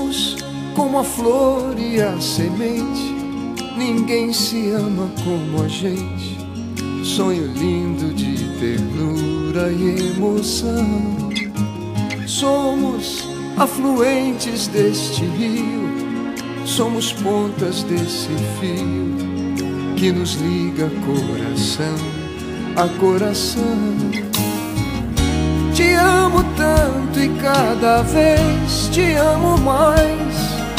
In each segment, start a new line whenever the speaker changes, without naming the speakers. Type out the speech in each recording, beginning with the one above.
Somos como a flor e a semente, ninguém se ama como a gente. Sonho lindo de ternura e emoção. Somos afluentes deste rio, somos pontas desse fio que nos liga coração a coração. Te amo tanto e cada vez te amo mais,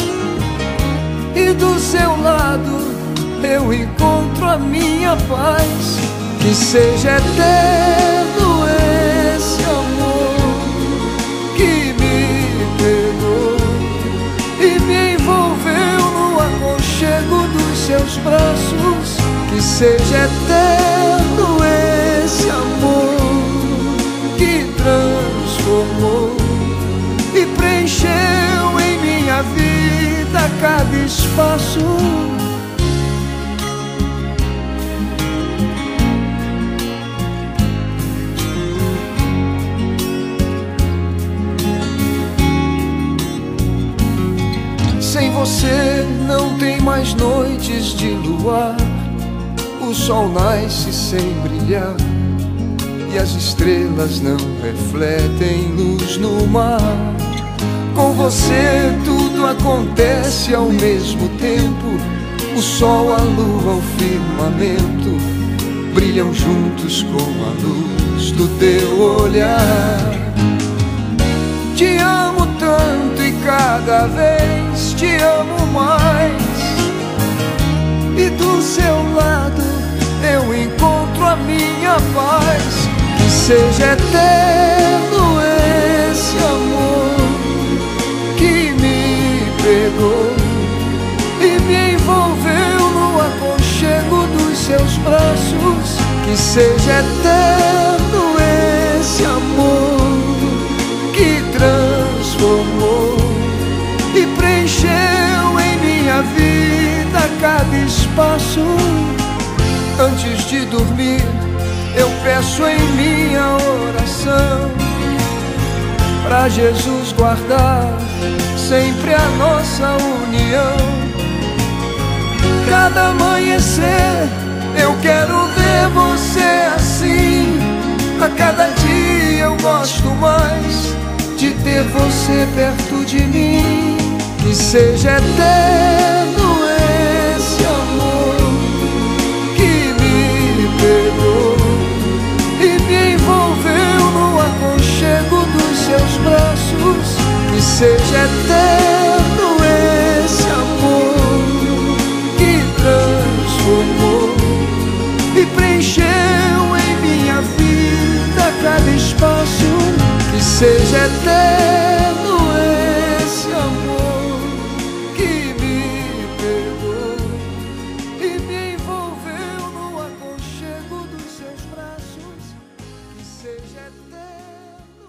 e do seu lado eu encontro a minha paz. Que seja eterno esse amor que me pegou e me envolveu no aconchego dos seus braços. Que seja eterno esse amor que transformou e preencheu em minha vida cada espaço. Sem você não tem mais noites de luar, o sol nasce sem brilhar e as estrelas não refletem luz no mar. Com você tudo acontece ao mesmo tempo, o sol, a lua, o firmamento brilham juntos com a luz do teu olhar. Te amo tanto e cada vez te amo mais, e do seu lado eu encontro a minha paz. Que seja eterno esse amor que me pegou e me envolveu no aconchego dos seus braços. Que seja eterno esse amor que transformou e preencheu em minha vida cada espaço. Antes de dormir eu peço em minha oração pra Jesus guardar sempre a nossa união. Cada amanhecer eu quero ver você assim. A cada dia eu gosto mais de ter você perto de mim. Que seja eterno esse amor que me pegou e me envolveu no aconchego dos seus braços. Que seja eterno esse amor que transformou e preencheu em minha vida cada espaço. Que seja eterno esse amor que me pegou e me envolveu no aconchego dos seus braços. Que seja eterno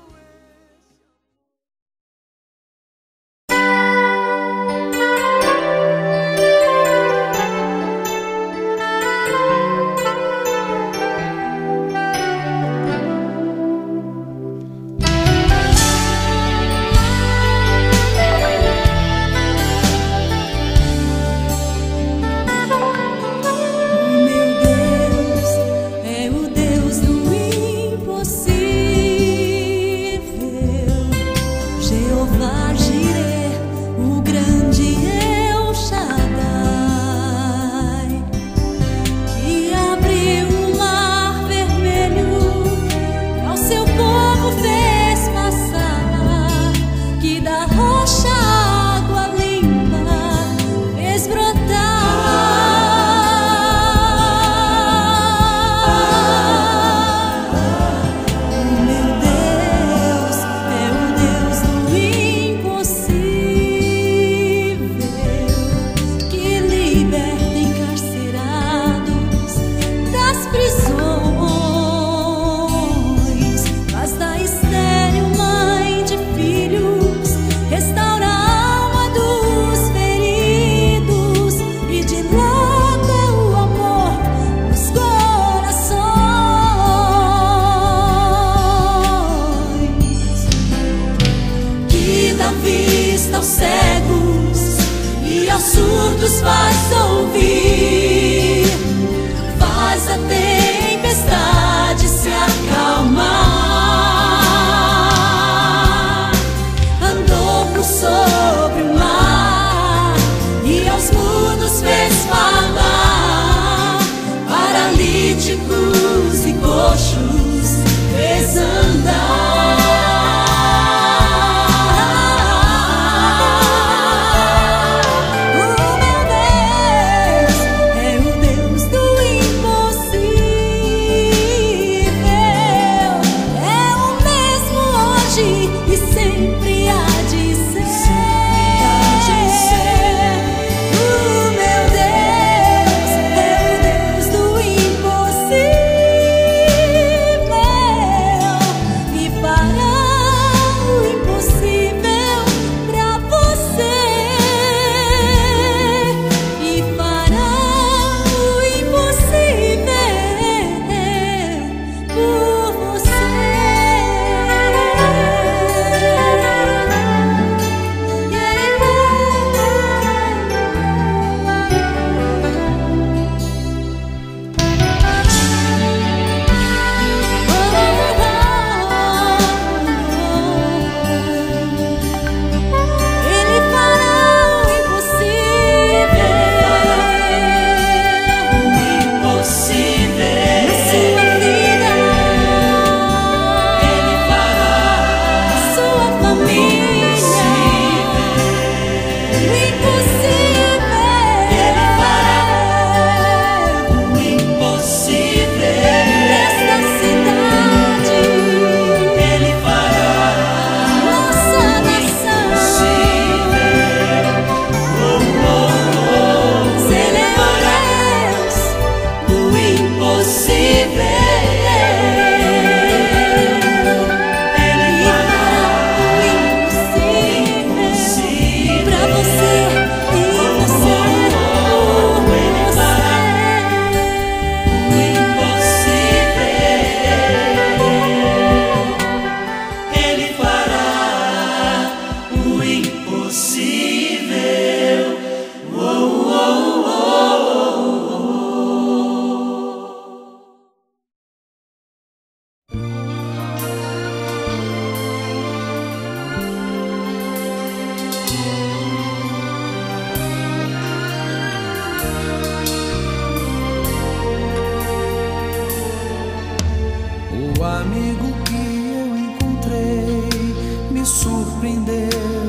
amigo que eu encontrei me surpreendeu.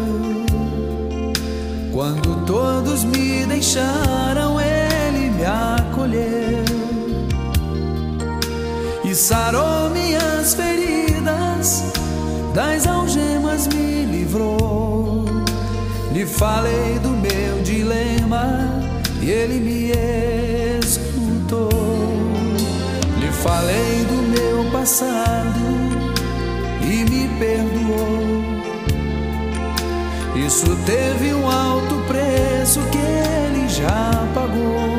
Quando todos me deixaram, ele me acolheu e sarou minhas feridas, das algemas me livrou. Lhe falei do meu dilema e ele me escutou. Lhe falei do meu passado e me perdoou. Isso teve um alto preço que ele já pagou.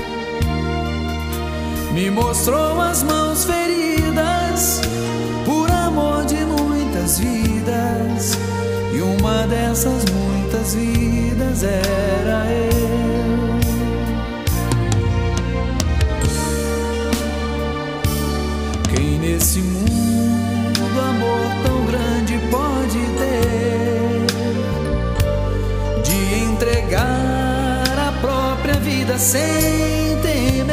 Me mostrou as mãos feridas por amor de muitas vidas, e uma dessas muitas vidas era eu. Quem nesse mundo amor tão grande pode ter, de entregar a própria vida sem temer?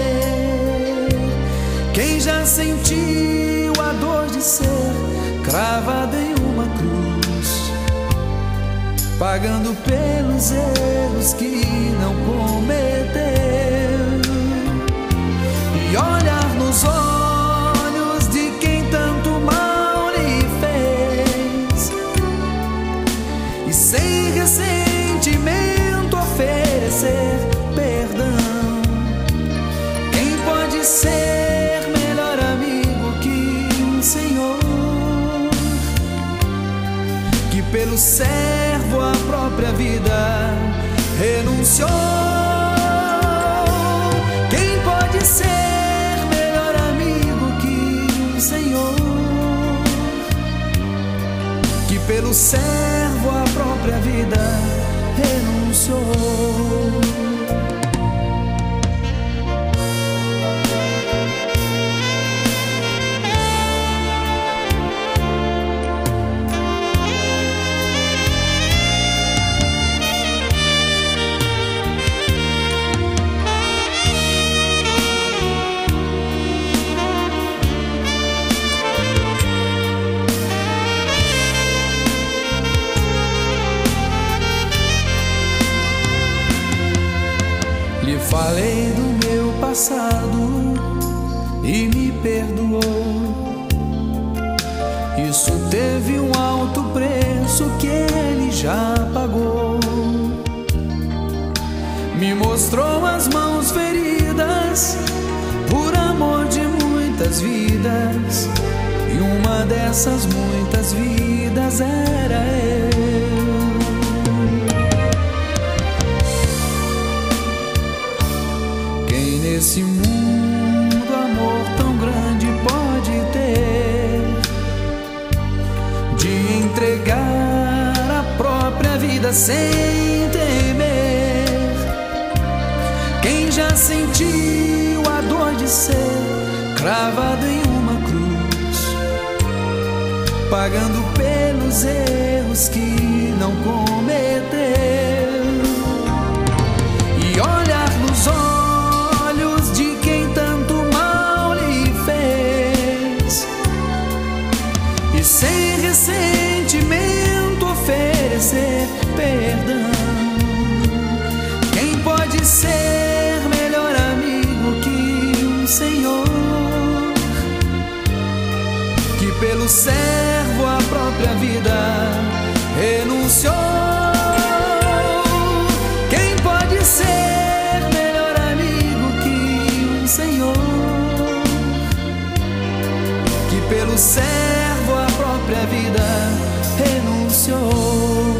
Quem já sentiu a dor de ser cravado em uma cruz, pagando pelos erros que não cometeu, e olhar nos olhos de quem tanto mal lhe fez, e sem ressentimento oferecer perdão? Quem pode ser melhor amigo que um Senhor, que pelo servo a própria vida renunciou? Quem pode ser melhor amigo que um Senhor, que pelo servo a própria vida renunciou? Lhe falei do meu passado e me perdoou. Isso teve um alto preço que ele já pagou. Me mostrou as mãos feridas por amor de muitas vidas, e uma dessas muitas vidas era eu. Nesse mundo amor tão grande pode ter, de entregar a própria vida sem temer? Quem já sentiu a dor de ser cravado em uma cruz, pagando pelos erros que não cometeu, e olhar nos olhos de quem tanto mal lhe fez, e sem ressentimento oferecer perdão? Quem pode ser melhor amigo que um Senhor, que pelo servo a própria vida renunciou? Quem pode ser melhor amigo que um Senhor, que pelo servo a própria vida renunciou?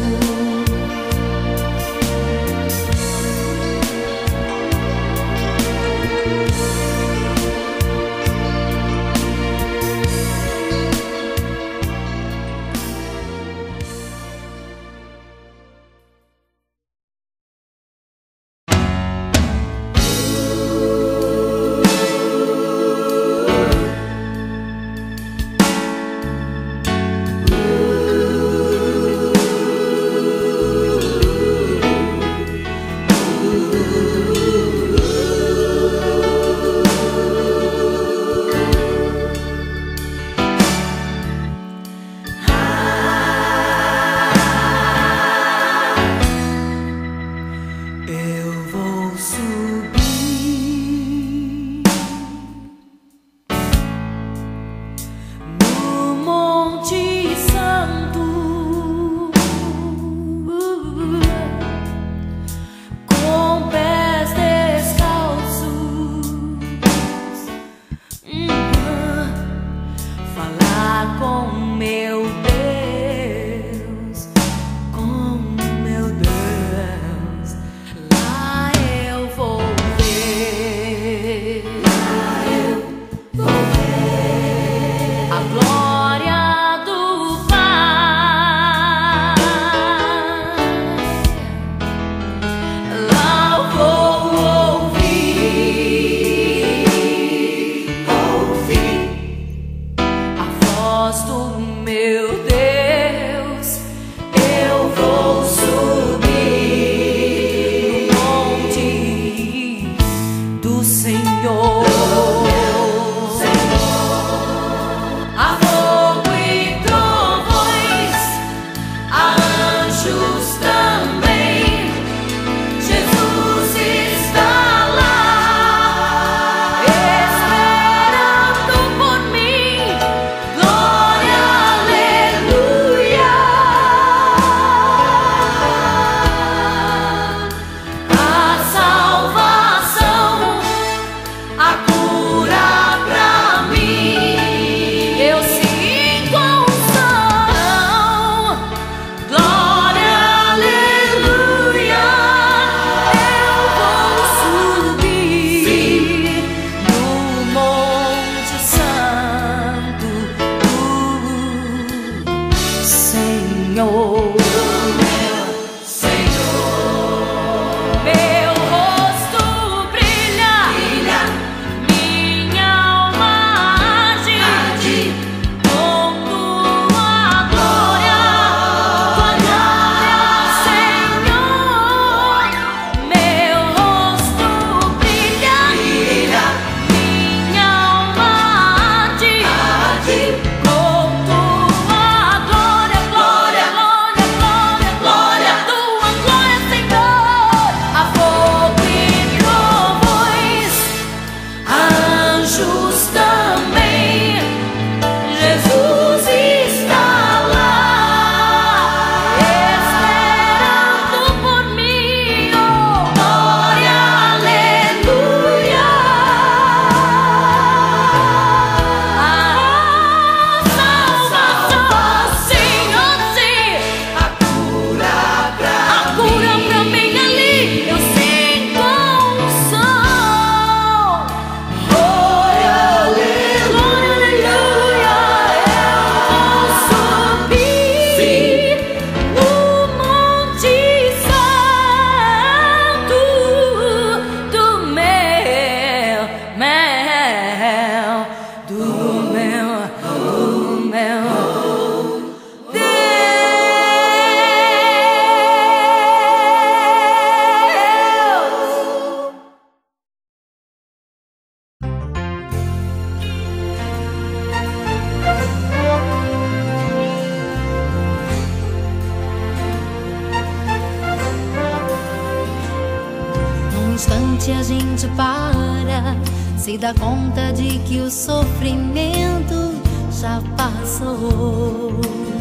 instante a gente para, se dá conta de que o sofrimento já passou.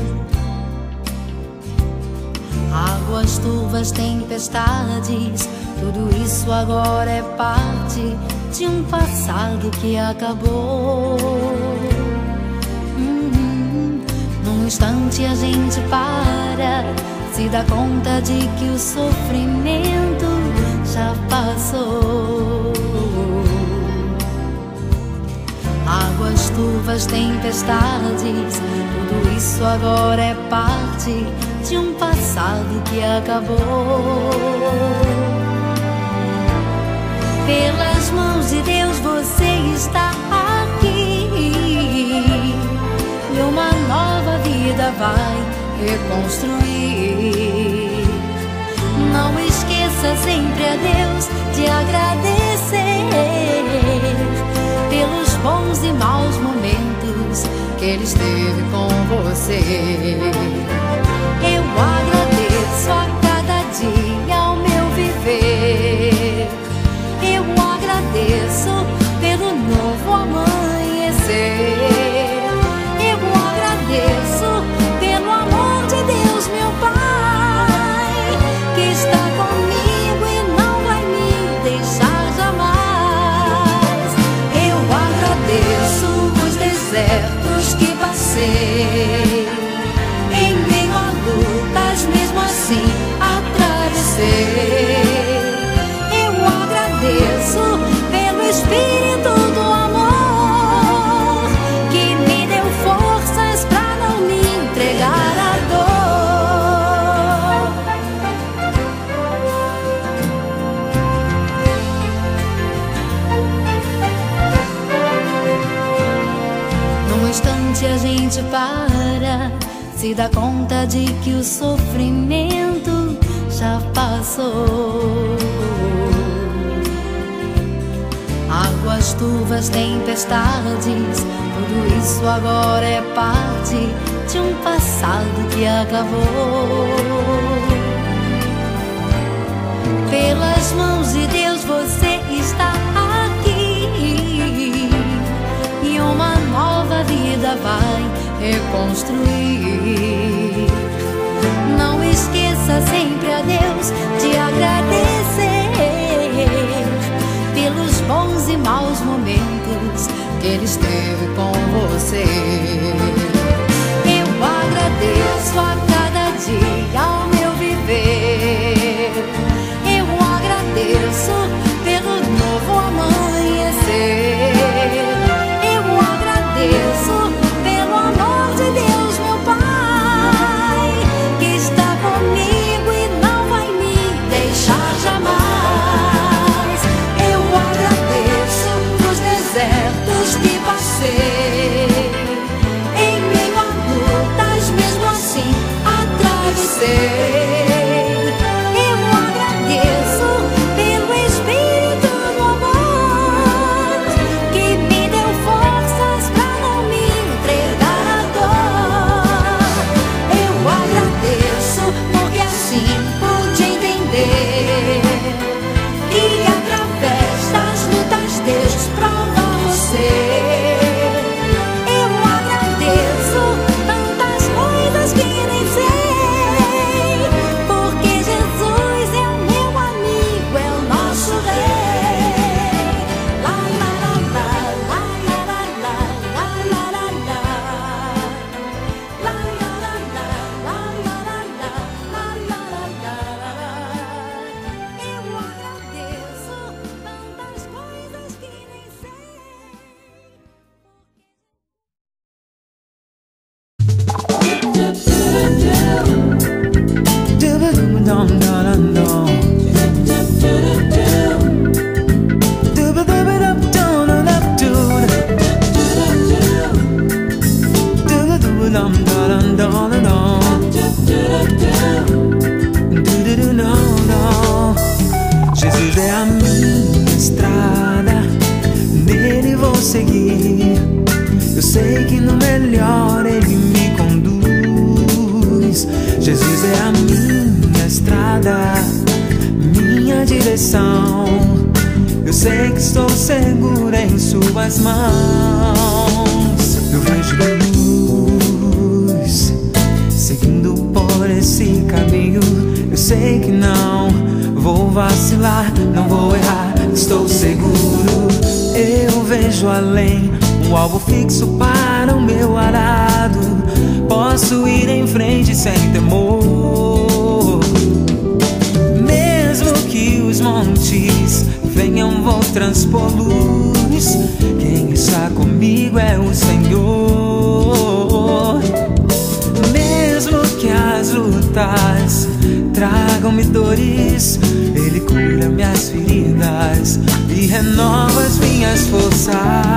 Águas turvas, tempestades, tudo isso agora é parte de um passado que acabou. Num instante a gente para, se dá conta de que o sofrimento já passou. Águas turvas, tempestades, tudo isso agora é parte de um passado que acabou. Pelas mãos de Deus você está aqui, e uma nova vida vai reconstruir. Não esqueça sempre a Deus de agradecer pelos bons e maus momentos que Ele esteve com você. Eu agradeço a cada dia ao meu viver. Eu agradeço pelo novo amanhecer. Eu agradeço pelo amor de Deus, meu Pai, que está comigo e não vai me deixar jamais. Eu agradeço os desertos que passei, em meio a lutas, mesmo assim atravessei. Eu agradeço pelo Espírito do amor, que me deu forças pra não me entregar à dor. Num instante a gente para, se dá conta de que o sofrimento já passou. Águas turvas, tempestades, tudo isso agora é parte de um passado que acabou. Pelas mãos de Deus você está aqui, e uma nova vida vai reconstruir. Não esqueça sempre a Deus de agradecer pelos bons e maus momentos que Ele esteve com você. Eu agradeço a cada dia ao meu viver. Eu agradeço pelo novo amanhecer. Eu agradeço pelo amor de Deus, meu Pai, que está comigo e não vai me deixar jamais. Eu agradeço os desertos que passei, em meio a lutas, mesmo assim atravessei. Eu agradeço pelo Espírito do amor, que me deu forças pra não me entregar à dor. Eu agradeço porque assim pude entender que através das lutas Deus prova você. Eu agradeço tantas coisas que nem sei, porque Jesus é o meu amigo, é o nosso rei. La la la la, la la la la, la la la la, la la la la, la la la la, la la la la. Eu agradeço tantas coisas que nem sei.
Jesus é a minha estrada, nele vou seguir. Eu sei que no melhor Ele me conduz. Jesus é a minha estrada, minha direção. sei que estou segura em suas mãos. Eu vejo luz seguindo por esse caminho. Eu sei que não vou vacilar, não vou errar, estou seguro. Eu vejo além, um alvo fixo para o meu arado. Posso ir em frente sem temor. Mesmo que os montes venham, vou transpor luz. Quem está comigo é o Senhor. Mesmo que as lutas tragam-me dores, Ele cura minhas feridas e renova as minhas forças.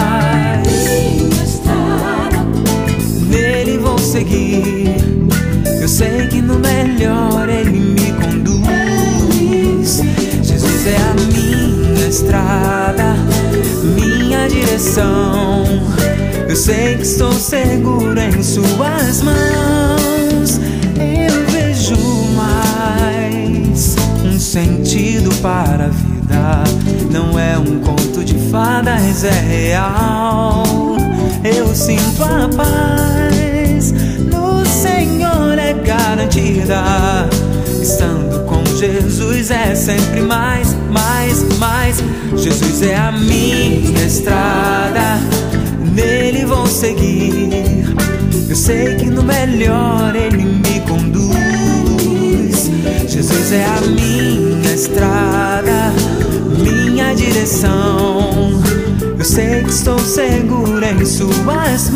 Nele vou seguir, eu sei que no melhor Ele me conduz. Jesus é a minha estrada, minha direção. Eu sei que estou seguro em suas mãos. Eu vejo mais um sentido para a vida. Não é um conto de fadas, é real. Eu sinto a paz, no Senhor é garantida. Estando com Jesus é sempre mais, mais, mais. Jesus é a minha estrada, nele vou seguir. Eu sei que no melhor Ele me conduz. Jesus é a minha estrada, minha direção. Eu sei que estou segura em suas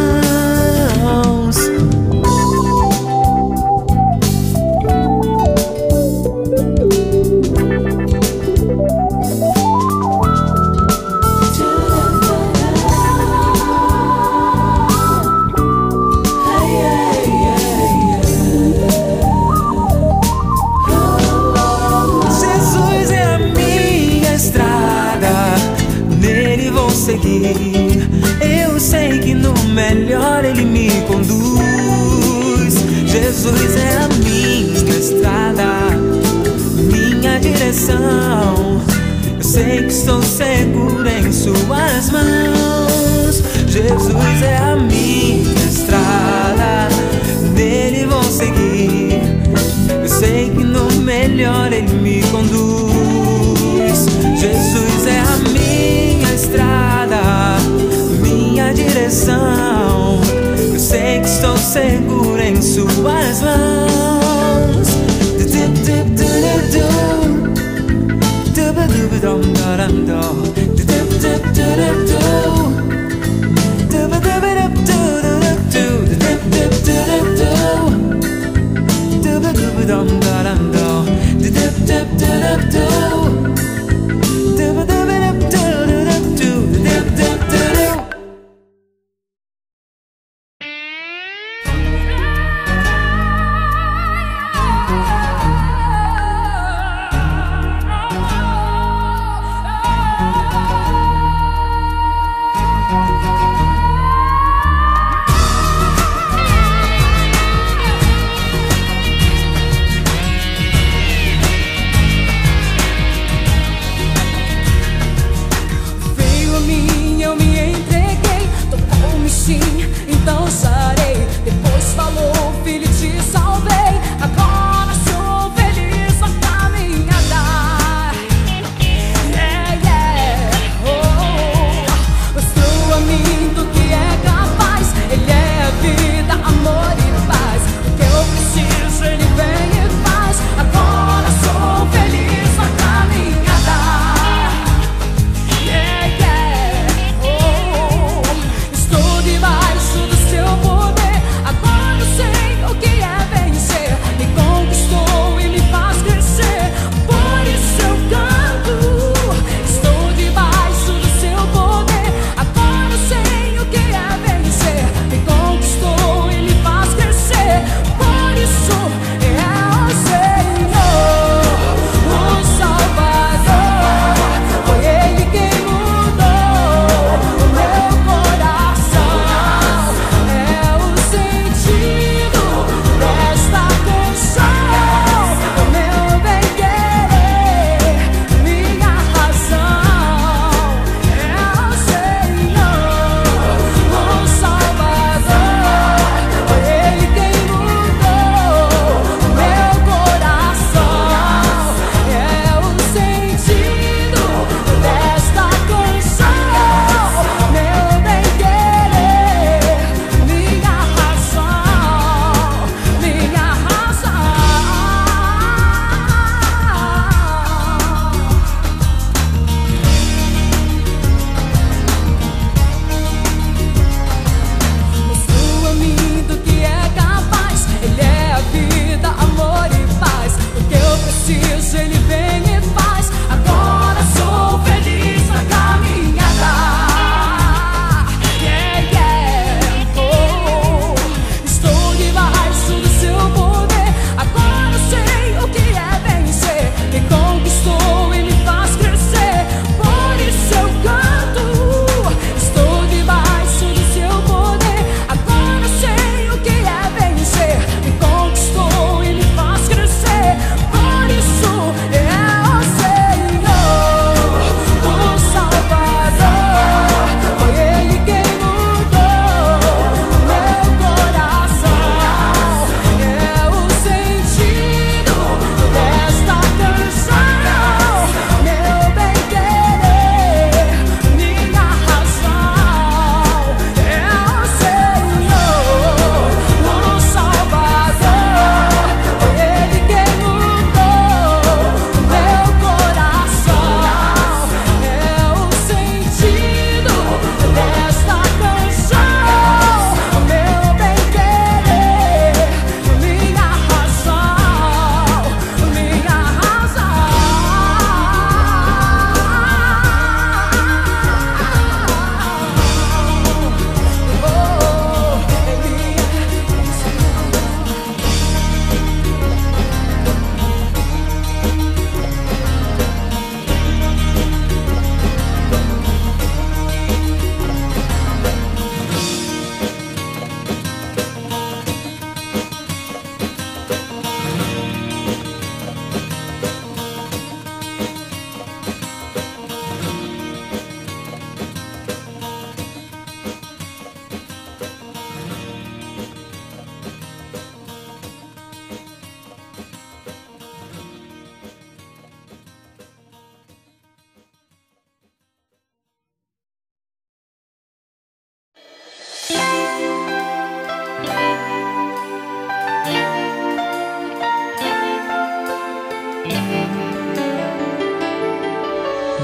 mãos. Eu sei que no melhor Ele me conduz. Jesus é a minha estrada, minha direção. Eu sei que estou segura em suas mãos. Jesus é a minha estrada, nele vou seguir. Eu sei que no melhor Ele me conduz. Jesus é a minha estrada, minha direção. Eu sei que estou segura em suas mãos.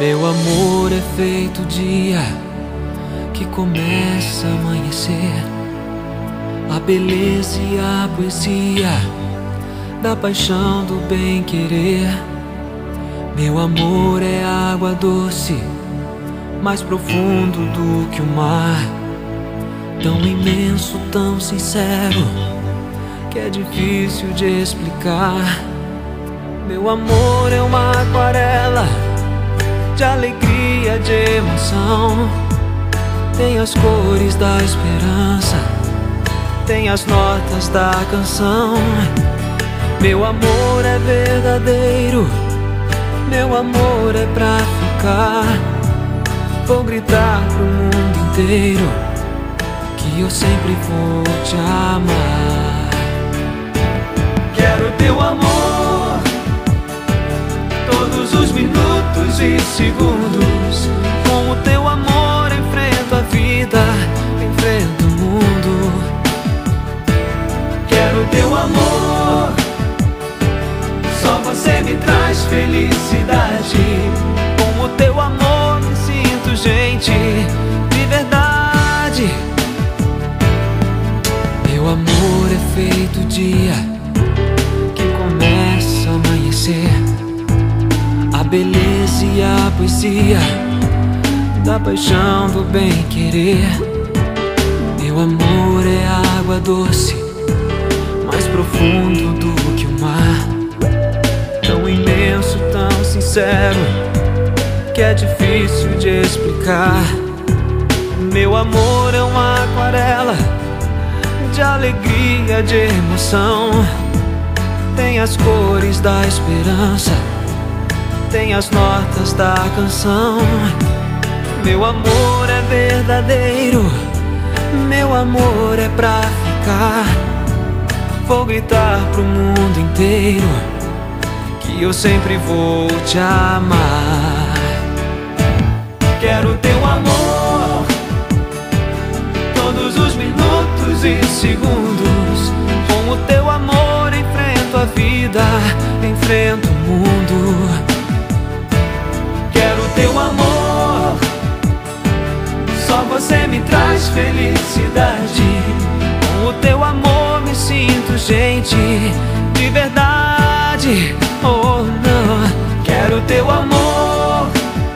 Meu amor é feito dia que começa a amanhecer. A beleza e a poesia da paixão do bem-querer. Meu amor é água doce, mais profundo do que o mar. Tão imenso, tão sincero, que é difícil de explicar. Meu amor é uma aquarela de alegria, de emoção. Tem as cores da esperança, tem as notas da canção. Meu amor é verdadeiro, meu amor é pra ficar. Vou gritar pro mundo inteiro que eu sempre vou te amar. Quero teu amor todos os minutos e segundos. Com o teu amor enfrento a vida, enfrento o mundo. Quero teu amor, só você me traz felicidade. Com o teu amor me sinto gente de verdade. Meu amor é feito dia que começa a amanhecer. A beleza e a poesia da paixão do bem-querer. Meu amor é água doce, mais profundo do que o mar. Tão imenso, tão sincero, que é difícil de explicar. Meu amor é uma aquarela de alegria, de emoção. Tem as cores da esperança, tem as notas da canção. Meu amor é verdadeiro, meu amor é pra ficar. Vou gritar pro mundo inteiro que eu sempre vou te amar. Quero teu amor todos os minutos e segundos. Com o teu amor enfrento a vida, enfrento o mundo. Quero teu amor, só você me traz felicidade. Com o teu amor me sinto gente de verdade. Oh não, quero teu amor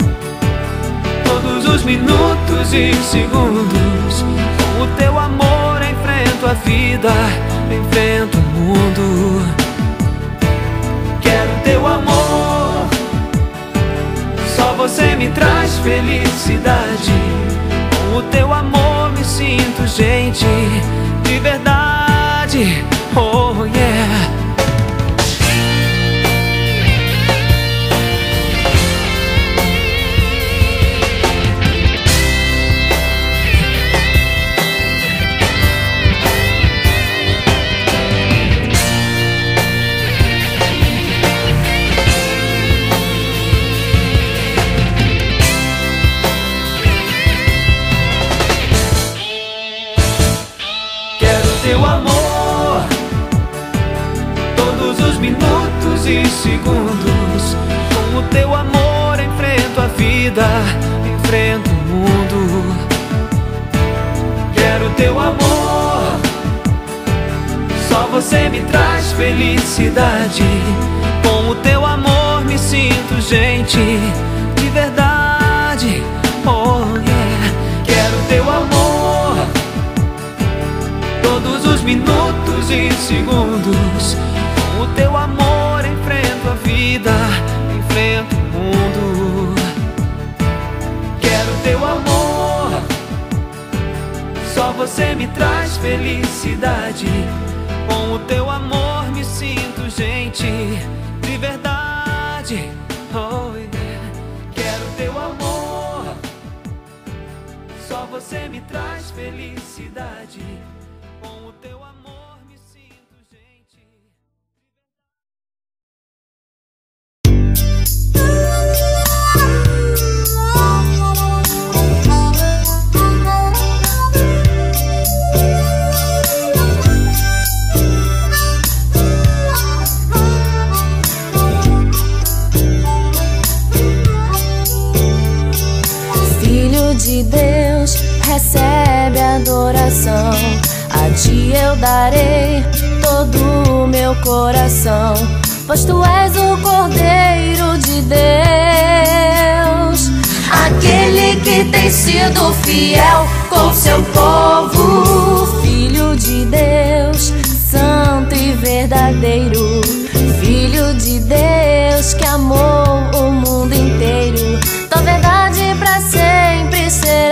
todos os minutos e segundos. Com o teu amor enfrento a vida, enfrento o mundo. Quero teu amor, só você me traz felicidade. Com o teu amor me sinto gente de verdade. Oh yeah. Teu amor todos os minutos e segundos. Com o teu amor enfrento a vida, enfrento o mundo. Quero teu amor, só você me traz felicidade. Com o teu amor me sinto gente de verdade. Oh yeah. Quero teu amor todos os minutos e segundos. Com o teu amor enfrento a vida, enfrento o mundo. Quero teu amor, só você me traz felicidade. Com o teu amor me sinto gente de verdade. Oh yeah. Quero teu amor, só você me traz felicidade. Com o teu amor me sinto gente.
ti eu darei todo o meu coração, pois tu és o Cordeiro de Deus, aquele que tem sido fiel com seu povo, Filho de Deus, santo e verdadeiro, Filho de Deus que amou o mundo inteiro. Tua verdade pra sempre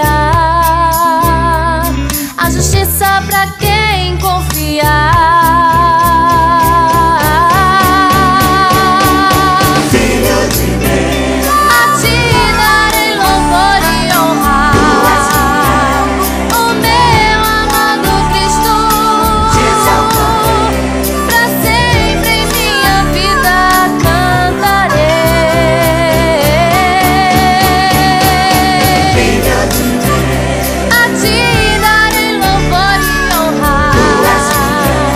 será a justiça pra quem confiar.
Filho de Deus,
A ti darei louvor e honra, o meu amado Cristo, pra sempre em minha vida cantarei.
Filho de Deus,
A ti darei louvor e honra,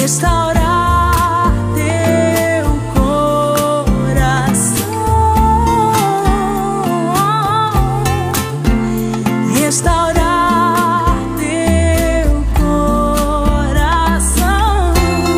restaurar teu coração, restaurar teu coração.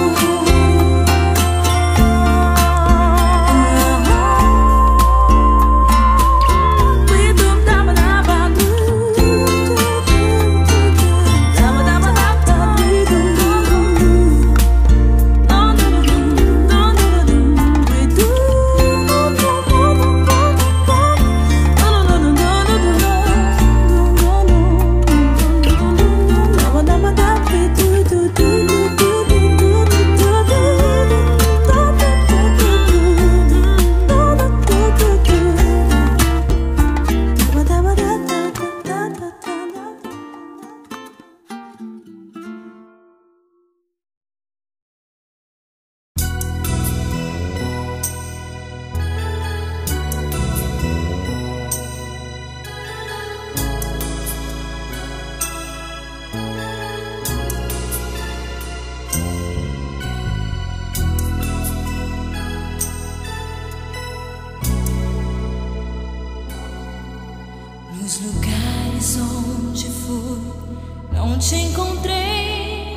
Nos lugares onde fui, não te encontrei,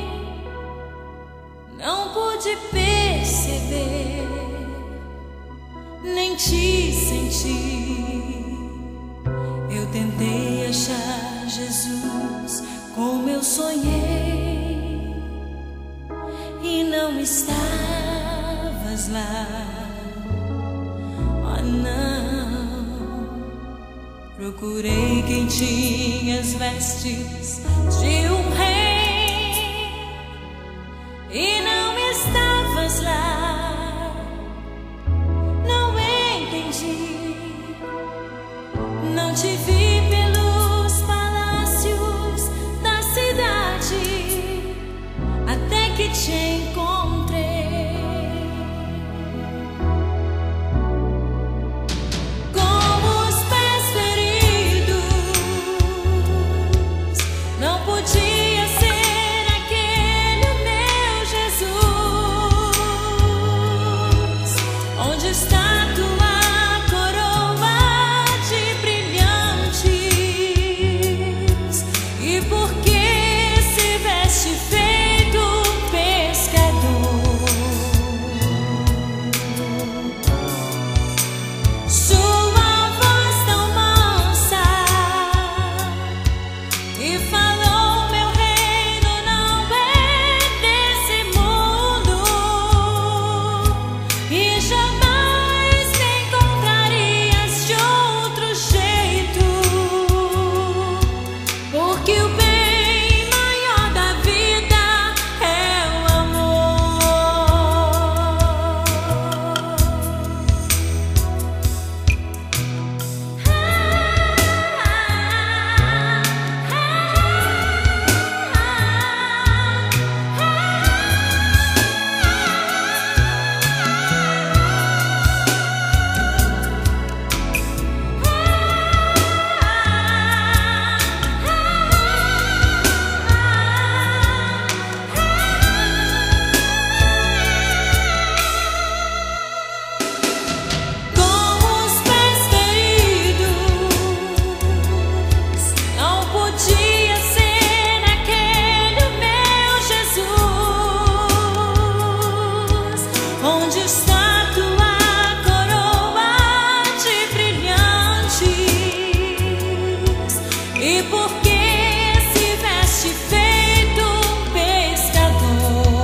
não pude perceber, nem te senti. Eu tentei achar Jesus como eu sonhei, e não estavas lá. Oh, não. Procurei quem tinha as vestes de um rei, e não estavas lá. Não entendi, não te vi pelos palácios da cidade, até que te encontrei. Podia ser aquele o meu Jesus, onde está tua coroa de brilhantes, e por que se veste feito pescador? Sua voz tão mansa e falou: onde está tua coroa de brilhantes, e por que se veste feito pescador?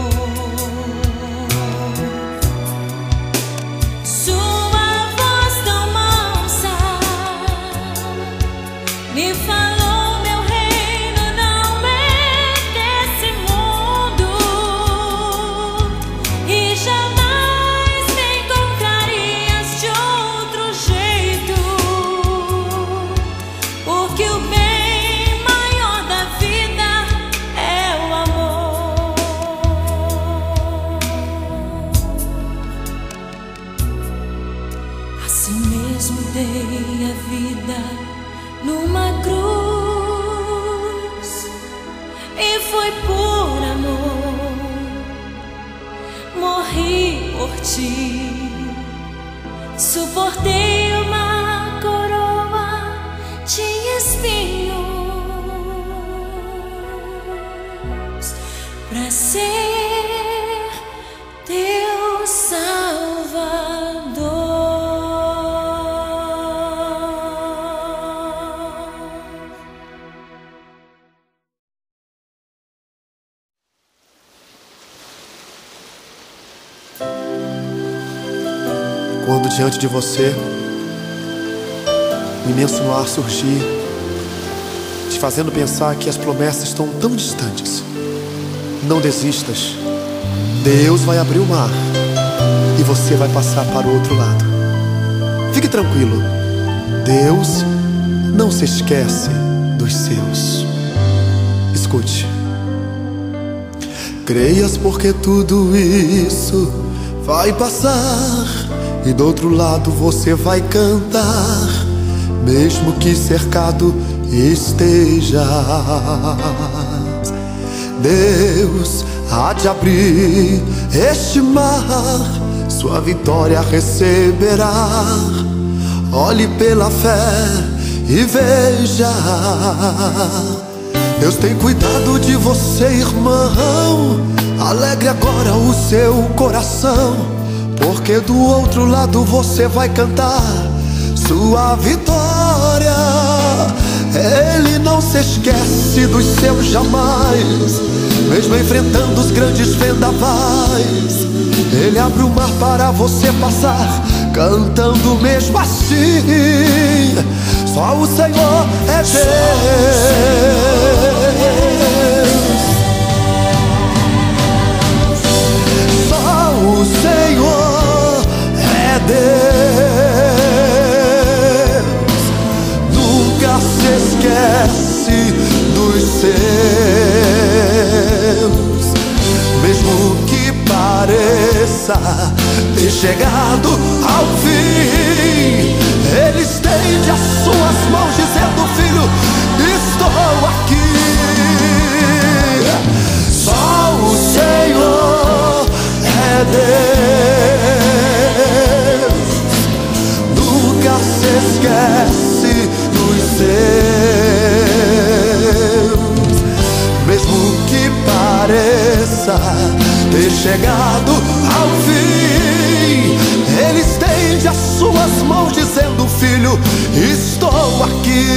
Sua voz tão mansa me falou: meu reino não é desse mundo, e jamais me encontrarias de outro jeito, porque o bem maior da vida é o amor. Assim mesmo dei a vida numa cruz, e foi por amor por ti. Suportei uma coroa de espinhos pra ser teu Salvador.
Quando diante de você o imenso mar surgir, te fazendo pensar que as promessas estão tão distantes, não desistas. Deus vai abrir o mar e você vai passar para o outro lado. Fique tranquilo, Deus não se esquece dos seus. Escute. Creias porque tudo isso vai passar, e do outro lado você vai cantar, mesmo que cercado estejas. Deus há de abrir este mar, sua vitória receberá. Olhe pela fé e veja. Deus tem cuidado de você, irmão. Alegre agora o seu coração, porque do outro lado você vai cantar sua vitória. Ele não se esquece dos seus jamais, mesmo enfrentando os grandes vendavais. Ele abre o mar para você passar, cantando mesmo assim. Só o Senhor é Deus. Só o Senhor é Deus. Nunca se esquece dos seus, mesmo que pareça ter chegado ao fim. Ele estende as suas mãos dizendo: filho, estou aqui. Só o Senhor é Deus. Nunca se esquece dos seus, mesmo que pareça ter chegado ao fim. Ele estende as suas mãos dizendo: filho, estou aqui.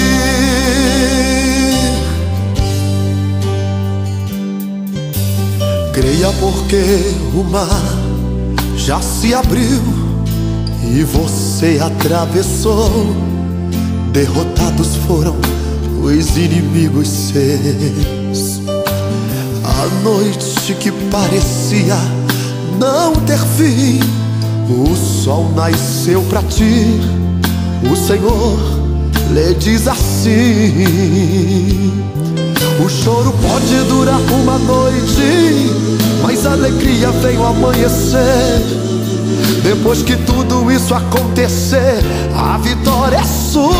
Creia porque o mar já se abriu e você atravessou. Derrotados foram os inimigos seus. A noite que parecia não ter fim, o sol nasceu pra ti. O Senhor lhe diz assim: o choro pode durar uma noite, mas a alegria vem ao amanhecer. Depois que tudo isso acontecer, a vitória é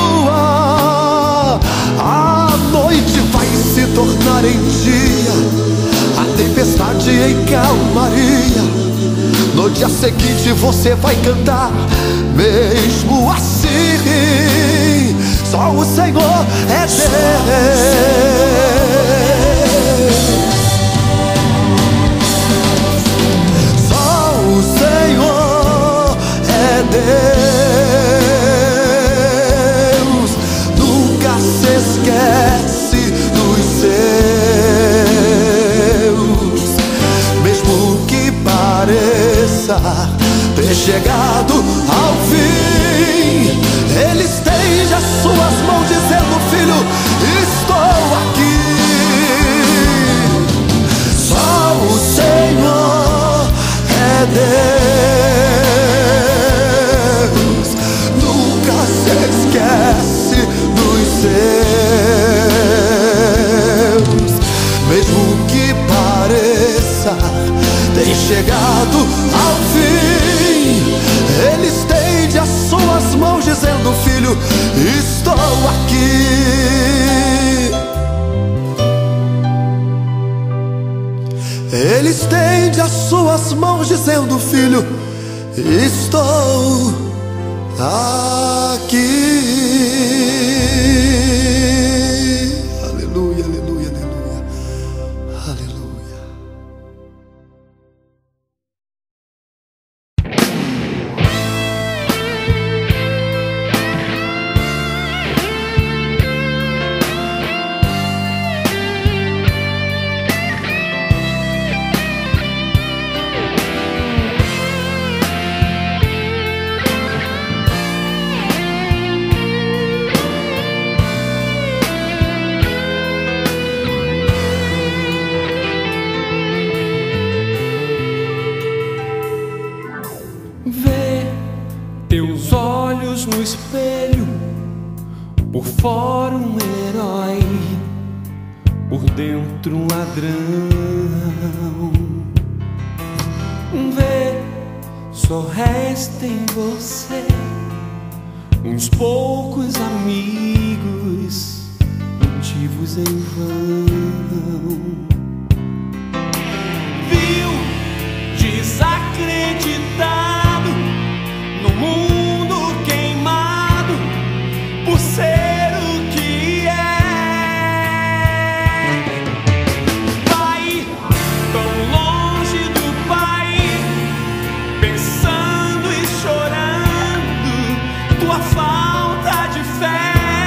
sua. A noite vai se tornar em dia, a tempestade em calmaria. No dia seguinte você vai cantar mesmo assim. Só o Senhor é Deus. Só o Senhor é Deus. Nunca se esquece dos seus, mesmo que pareça ter chegado ao fim. Ele estende as suas mãos dizendo: filho, estou aqui. Só o Senhor é Deus. Nunca se esquece dos seus, mesmo que pareça ter chegado ao fim. Ele estende as suas mãos dizendo: filho, estou aqui. Ele estende as suas mãos dizendo: filho, estou aqui. Aleluia, aleluia, aleluia, aleluia.
Teus olhos no espelho, por fora um herói, por dentro um ladrão. Vê, só resta em você uns poucos amigos, motivos em vão. Viu, desacreditado no mundo queimado por ser o que é. Vai tão longe do Pai, pensando e chorando tua falta de fé.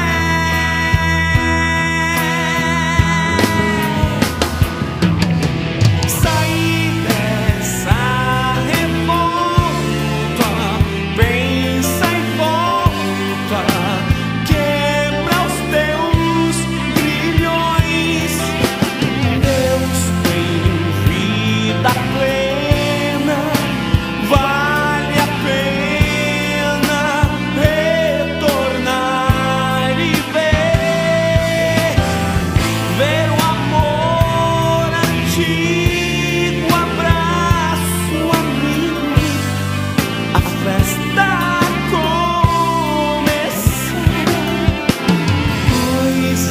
Sair dessa revolta, pensa em volta, quebra os teus grilhões. Deus tem vida plena, vale a pena retornar e ver o amor antigo, abraço amigo, a festa começar. Pois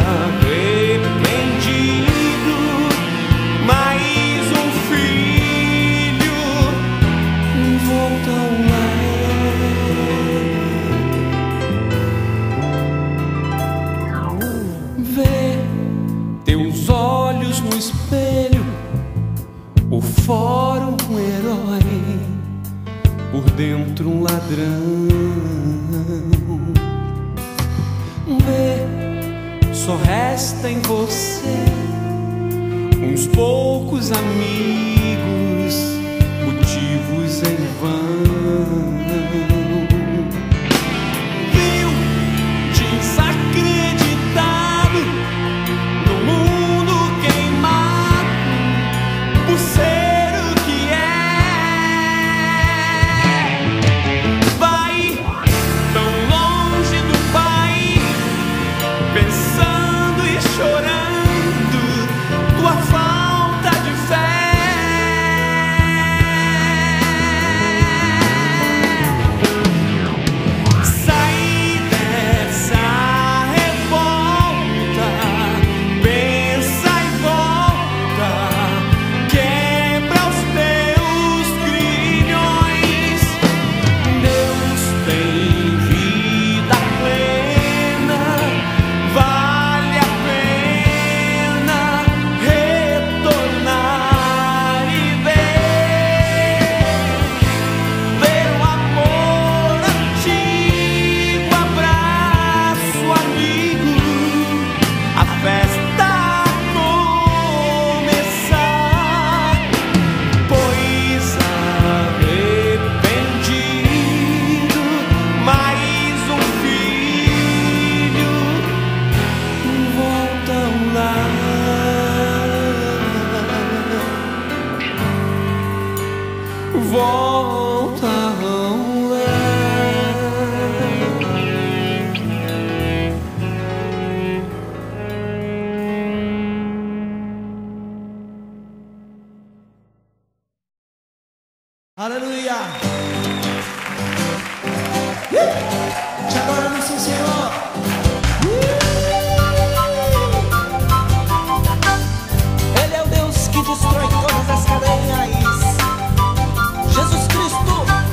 arrependido, mais um filho volta ao lar. Vê teus olhos no espelho, por fora um herói, por dentro um ladrão. Vê, só resta em você uns poucos amigos, motivos em vão. Viu, desacreditado no mundo queimado por ser o que é. Vai tão longe do Pai, pensando e chorando tua falta de fé. Sair dessa revolta, pensa e volta, quebra os teus grilhões. Deus tem vida plena, vale a pena retornar e ver o amor antigo, abraço amigo, a festa começar. Pois arrependido, mais um filho volta ao lar. Volta ao lar.
Aleluia! Te adoramos, sim, Senhor! Ele é o Deus que destrói todas as cadeias. Jesus Cristo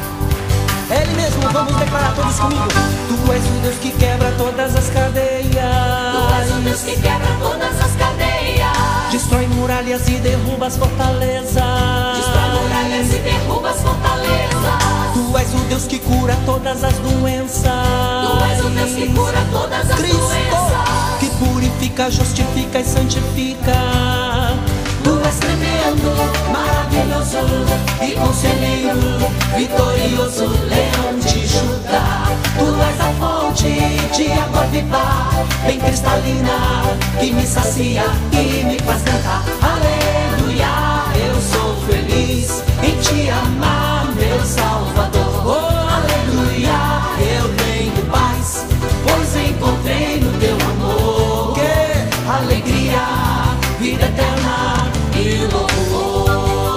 diz comigo. Tu és o Deus que quebra todas as cadeias.
Tu és o Deus que quebra todas as cadeias.
Destrói muralhas e derruba as fortalezas.
Destrói muralhas e derruba as fortalezas.
Tu és o Deus que cura todas as doenças.
Tu és o Deus que cura todas as
Cristo,
doenças.
que purifica, justifica e santifica.
Tu és tremendo, maravilhoso e conselheiro, vitorioso, leão de Judá. Tu és a fonte de água viva, bem cristalina, que me sacia e me faz cantar. Aleluia, eu sou feliz em te amar, meu Salvador. Oh, aleluia, eu tenho paz, pois encontrei no teu amor. Que alegria, vida eterna e louvor.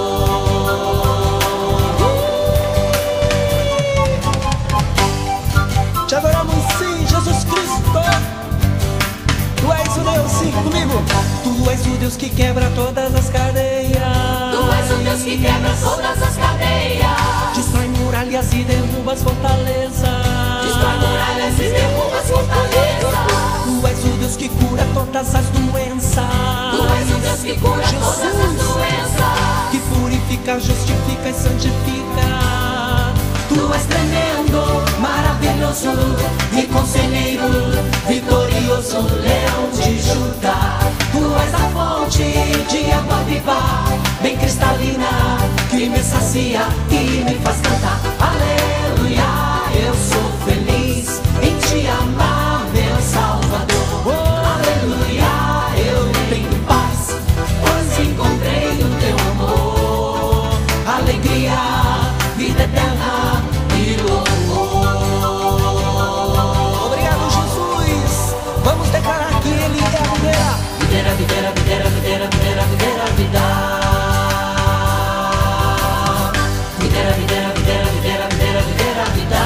Te adoramos sim, Jesus Cristo. Tu és o Deus, sim, comigo. Tu és o Deus que quebra todas as cadeias.
Tu és o Deus que quebra todas as cadeias.
Destrói muralhas e derruba as fortalezas.
Destrói muralhas e derruba as fortalezas.
Tu és o Deus que cura todas as doenças.
Tu és o Deus que cura todas as doenças.
Que purifica, justifica e santifica.
Tu és tremendo, maravilhoso e conselheiro, vitorioso, leão de Judá. Tu és a fonte de água viva, bem cristalina, que me sacia e me faz cantar. Aleluia, eu sou feliz em te amar, meu Salvador. Aleluia, eu tenho paz, pois encontrei no teu amor. Alegria, vida eterna e louvor.
Obrigado, Jesus. Vamos declarar que Ele é a videira.
Videira, videira, videira, videira, videira, videira, vida. Videira, videira, videira, videira, videira, videira, vida.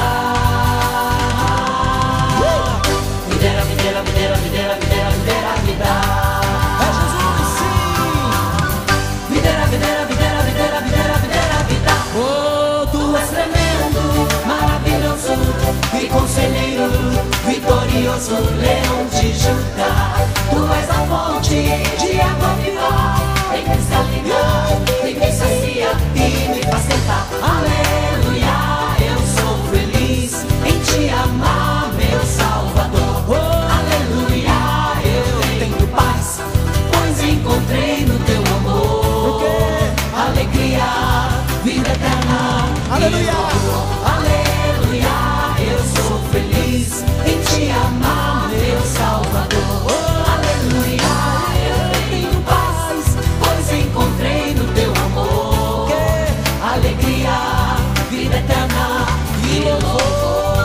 Videira, videira, videira, videira, videira, videira, vida.
É Jesus, sim.
Videira, videira, videira, videira, videira, videira, vida. Oh, tu és tremendo, maravilhoso e conselheiro, vitorioso, leão de Judá. Tu és a fonte de água viva, bem cristalina, que me sacia e me faz cantar. Aleluia, eu sou feliz em te amar, meu Salvador. Aleluia, eu tenho paz, pois encontrei no teu amor. Alegria, vida eterna.
Aleluia.
Aleluia, eu sou feliz em te amar, meu Salvador. Aleluia, eu tenho paz, pois encontrei no teu amor. Alegria, vida eterna e louvor.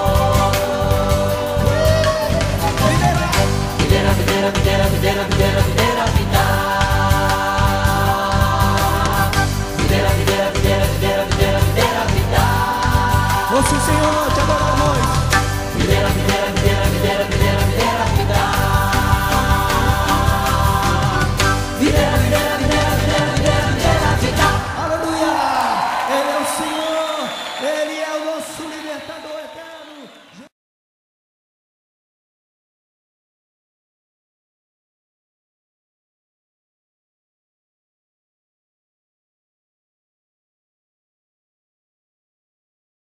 Videira, videira, videira, videira, videira, videira.